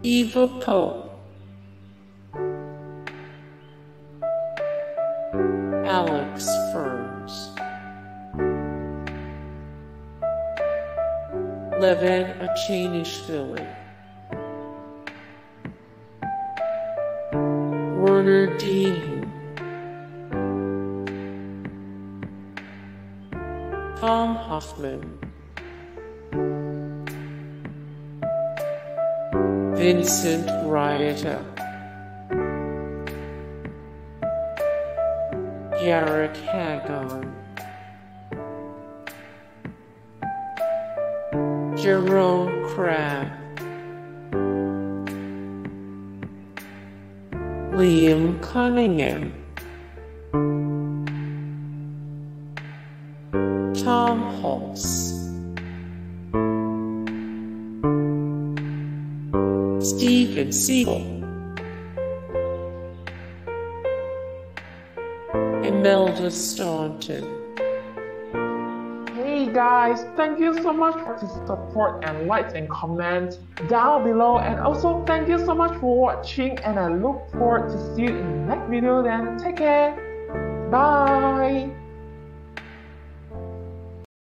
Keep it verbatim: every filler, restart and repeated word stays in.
Eva Pope, Alex Ferns, Levin Achanishvili, Werner Dean, Tom Hoffman, Vincent Riota, Garrick Hagon, Jerome Kraft, Liam Cunningham, Tom Hulse, Steven Seagal, Imelda Staunton. Hey guys, thank you so much for the support and likes and comments down below, and also thank you so much for watching, and I look forward to see you in the next video. Then take care, bye.